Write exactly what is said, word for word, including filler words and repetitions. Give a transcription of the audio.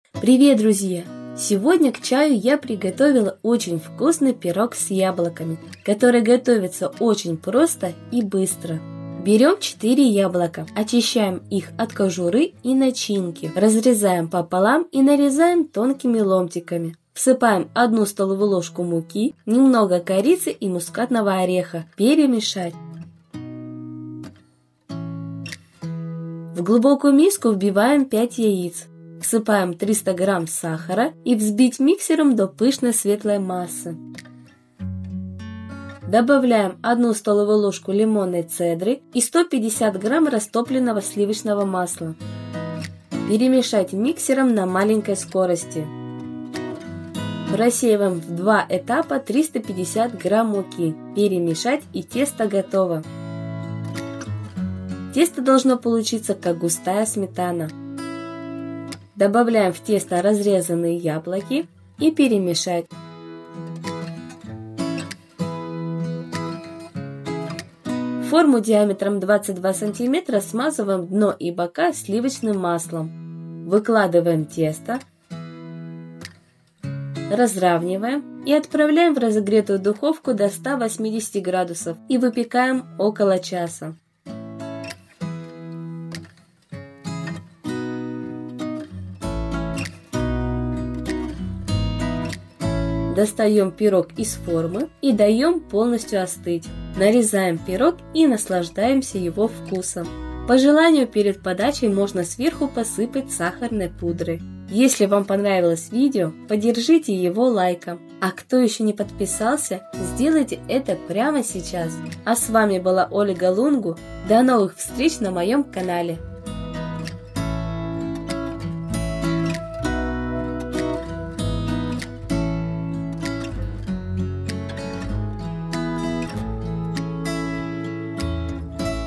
Привет, друзья! Сегодня к чаю я приготовила очень вкусный пирог с яблоками, который готовится очень просто и быстро. Берем четыре яблока, очищаем их от кожуры и начинки, разрезаем пополам и нарезаем тонкими ломтиками. Всыпаем одну столовую ложку муки, немного корицы и мускатного ореха. Перемешать. В глубокую миску вбиваем пять яиц. Всыпаем триста грамм сахара и взбить миксером до пышной светлой массы. Добавляем одну столовую ложку лимонной цедры и сто пятьдесят грамм растопленного сливочного масла. Перемешать миксером на маленькой скорости. Просеиваем в два этапа триста пятьдесят грамм муки. Перемешать, и тесто готово. Тесто должно получиться как густая сметана. Добавляем в тесто разрезанные яблоки и перемешать. Форму диаметром двадцать два сантиметра смазываем дно и бока сливочным маслом. Выкладываем тесто, разравниваем и отправляем в разогретую духовку до ста восьмидесяти градусов и выпекаем около часа. Достаем пирог из формы и даем полностью остыть. Нарезаем пирог и наслаждаемся его вкусом. По желанию перед подачей можно сверху посыпать сахарной пудрой. Если вам понравилось видео, поддержите его лайком. А кто еще не подписался, сделайте это прямо сейчас. А с вами была Ольга Лунгу. До новых встреч на моем канале.